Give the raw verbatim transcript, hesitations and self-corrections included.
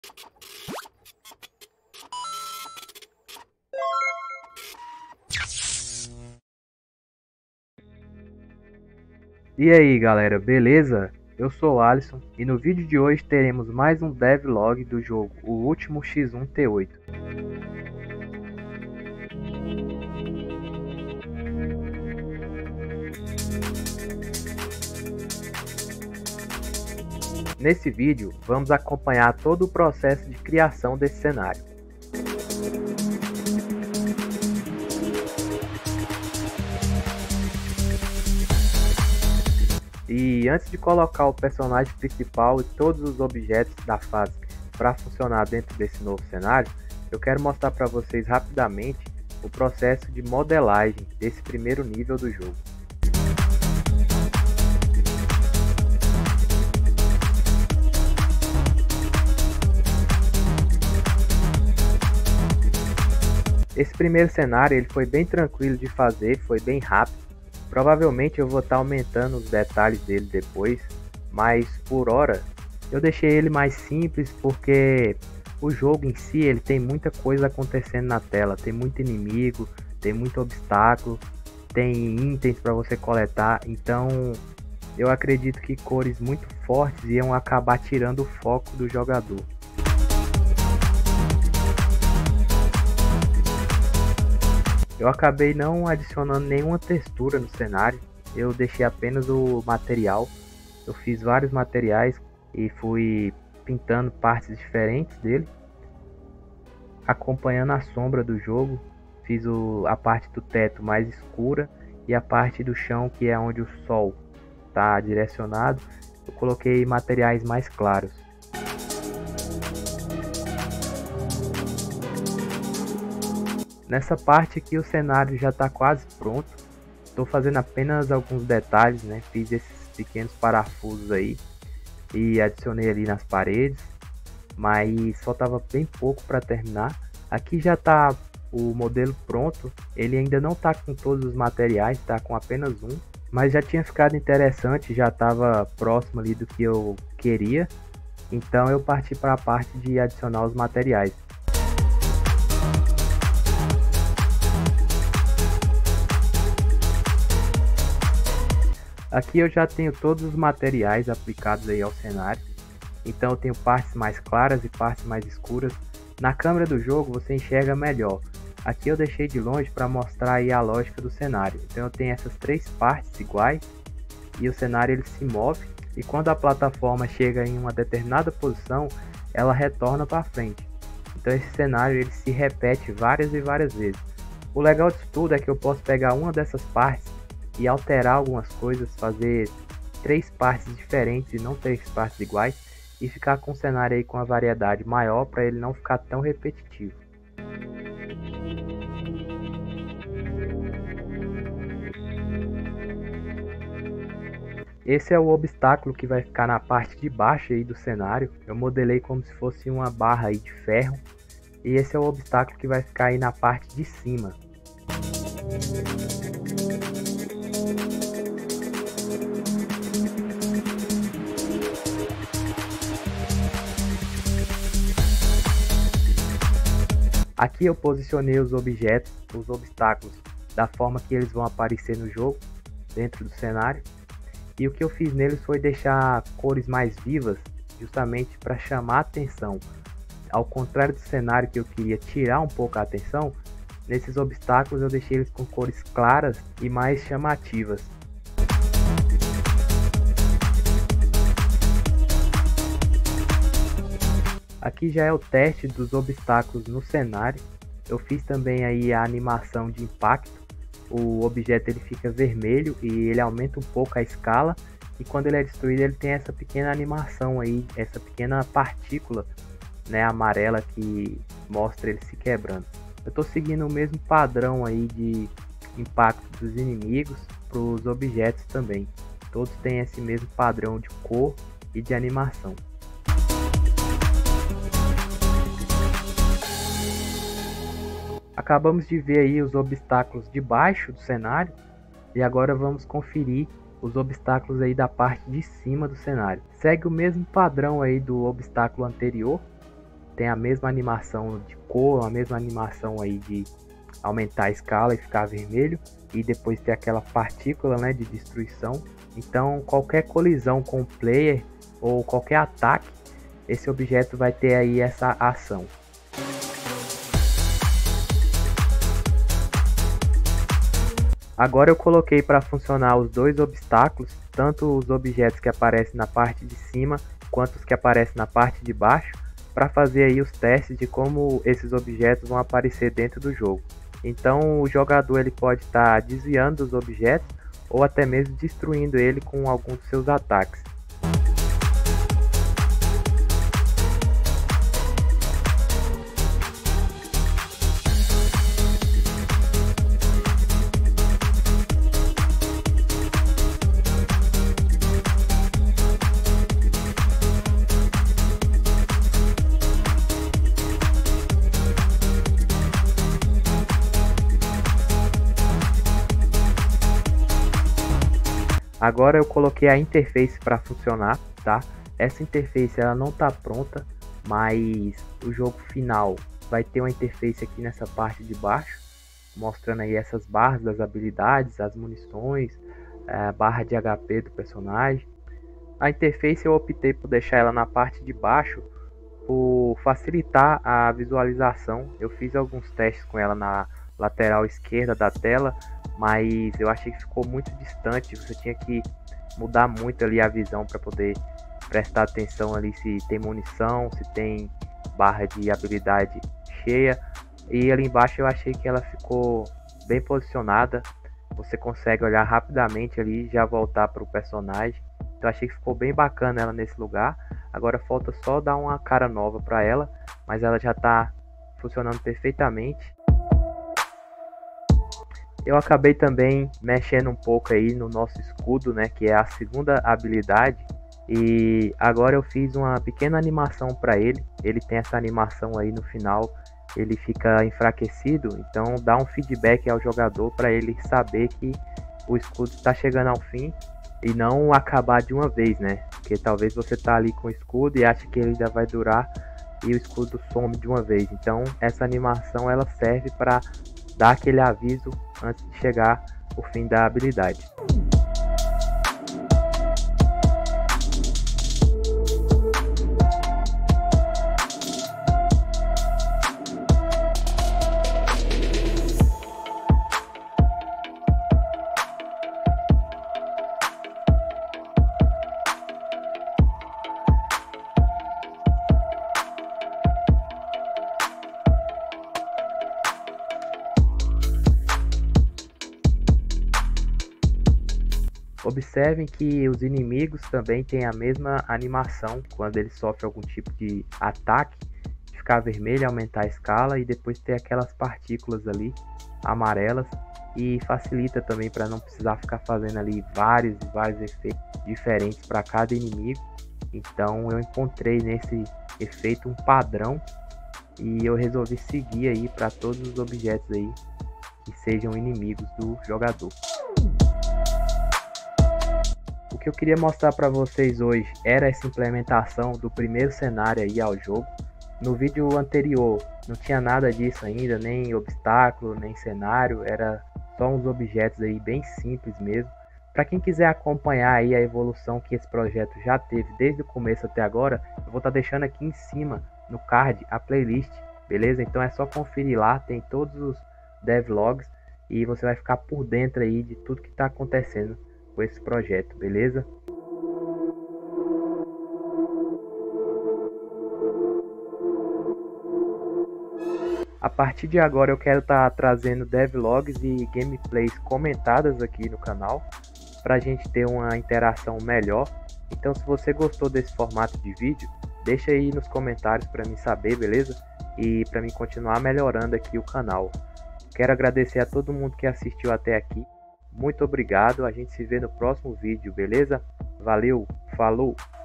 E aí galera, beleza? Eu sou o Alisson e no vídeo de hoje teremos mais um devlog do jogo O Último X um T oito. Nesse vídeo vamos acompanhar todo o processo de criação desse cenário. E antes de colocar o personagem principal e todos os objetos da fase para funcionar dentro desse novo cenário, eu quero mostrar para vocês rapidamente o processo de modelagem desse primeiro nível do jogo. Esse primeiro cenário ele foi bem tranquilo de fazer, foi bem rápido. Provavelmente eu vou estar aumentando os detalhes dele depois, mas por hora eu deixei ele mais simples porque o jogo em si ele tem muita coisa acontecendo na tela, tem muito inimigo, tem muito obstáculo, tem itens para você coletar, então eu acredito que cores muito fortes iam acabar tirando o foco do jogador. Eu acabei não adicionando nenhuma textura no cenário, eu deixei apenas o material. Eu fiz vários materiais e fui pintando partes diferentes dele, acompanhando a sombra do jogo. Fiz o, a parte do teto mais escura e a parte do chão, que é onde o sol está direcionado, eu coloquei materiais mais claros. Nessa parte aqui o cenário já está quase pronto. Estou fazendo apenas alguns detalhes, né? Fiz esses pequenos parafusos aí e adicionei ali nas paredes, mas faltava bem pouco para terminar. Aqui já está o modelo pronto. Ele ainda não está com todos os materiais, está com apenas um, mas já tinha ficado interessante, já estava próximo ali do que eu queria. Então eu parti para a parte de adicionar os materiais. Aqui eu já tenho todos os materiais aplicados aí ao cenário, então eu tenho partes mais claras e partes mais escuras. Na câmera do jogo você enxerga melhor. Aqui eu deixei de longe para mostrar aí a lógica do cenário. Então eu tenho essas três partes iguais e o cenário ele se move, e quando a plataforma chega em uma determinada posição, ela retorna para frente. Então esse cenário ele se repete várias e várias vezes. O legal disso tudo é que eu posso pegar uma dessas partes e alterar algumas coisas, fazer três partes diferentes e não três partes iguais, e ficar com o cenário aí com a variedade maior para ele não ficar tão repetitivo. Esse é o obstáculo que vai ficar na parte de baixo aí do cenário. Eu modelei como se fosse uma barra aí de ferro, e esse é o obstáculo que vai ficar aí na parte de cima. Aqui eu posicionei os objetos, os obstáculos, da forma que eles vão aparecer no jogo, dentro do cenário. E o que eu fiz neles foi deixar cores mais vivas, justamente para chamar a atenção. Ao contrário do cenário que eu queria tirar um pouco a atenção, nesses obstáculos eu deixei eles com cores claras e mais chamativas. Aqui já é o teste dos obstáculos no cenário. Eu fiz também aí a animação de impacto. O objeto ele fica vermelho e ele aumenta um pouco a escala, e quando ele é destruído ele tem essa pequena animação aí, essa pequena partícula, né, amarela, que mostra ele se quebrando. Eu estou seguindo o mesmo padrão aí de impacto dos inimigos para os objetos também. Todos têm esse mesmo padrão de cor e de animação. Acabamos de ver aí os obstáculos de baixo do cenário, e agora vamos conferir os obstáculos aí da parte de cima do cenário. Segue o mesmo padrão aí do obstáculo anterior, tem a mesma animação de cor, a mesma animação aí de aumentar a escala e ficar vermelho, e depois ter aquela partícula, né, de destruição. Então qualquer colisão com o player ou qualquer ataque, esse objeto vai ter aí essa ação. Agora eu coloquei para funcionar os dois obstáculos, tanto os objetos que aparecem na parte de cima quanto os que aparecem na parte de baixo, para fazer aí os testes de como esses objetos vão aparecer dentro do jogo. Então o jogador ele pode estar tá desviando dos objetos ou até mesmo destruindo ele com algum dos seus ataques. Agora eu coloquei a interface para funcionar, tá? Essa interface ela não está pronta, mas o jogo final vai ter uma interface aqui nessa parte de baixo, mostrando aí essas barras das habilidades, as munições, a barra de H P do personagem. A interface eu optei por deixar ela na parte de baixo, por facilitar a visualização. Eu fiz alguns testes com ela na lateral esquerda da tela, mas eu achei que ficou muito distante. Você tinha que mudar muito ali a visão para poder prestar atenção ali se tem munição, se tem barra de habilidade cheia. E ali embaixo eu achei que ela ficou bem posicionada, você consegue olhar rapidamente ali e já voltar para o personagem. Então achei que ficou bem bacana ela nesse lugar. Agora falta só dar uma cara nova para ela, mas ela já está funcionando perfeitamente. Eu acabei também mexendo um pouco aí no nosso escudo, né, que é a segunda habilidade, e agora eu fiz uma pequena animação para ele. Ele tem essa animação aí no final, ele fica enfraquecido, então dá um feedback ao jogador para ele saber que o escudo está chegando ao fim e não acabar de uma vez, né? Porque talvez você tá ali com o escudo e acha que ele ainda vai durar e o escudo some de uma vez. Então essa animação ela serve para dar aquele aviso antes de chegar o fim da habilidade. Observem que os inimigos também têm a mesma animação quando eles sofrem algum tipo de ataque, de ficar vermelho, aumentar a escala e depois ter aquelas partículas ali amarelas, e facilita também para não precisar ficar fazendo ali vários e vários efeitos diferentes para cada inimigo. Então eu encontrei nesse efeito um padrão e eu resolvi seguir aí para todos os objetos aí que sejam inimigos do jogador. O que eu queria mostrar para vocês hoje era essa implementação do primeiro cenário aí ao jogo. No vídeo anterior não tinha nada disso ainda, nem obstáculo, nem cenário, era só uns objetos aí bem simples mesmo. Para quem quiser acompanhar aí a evolução que esse projeto já teve desde o começo até agora, eu vou estar deixando aqui em cima no card a playlist, beleza? Então é só conferir lá, tem todos os devlogs e você vai ficar por dentro aí de tudo que está acontecendo com esse projeto, beleza? A partir de agora eu quero estar tá trazendo devlogs e gameplays comentadas aqui no canal, para a gente ter uma interação melhor. Então se você gostou desse formato de vídeo, deixa aí nos comentários para mim saber, beleza? E para mim continuar melhorando aqui o canal. Quero agradecer a todo mundo que assistiu até aqui. Muito obrigado, a gente se vê no próximo vídeo, beleza? Valeu, falou!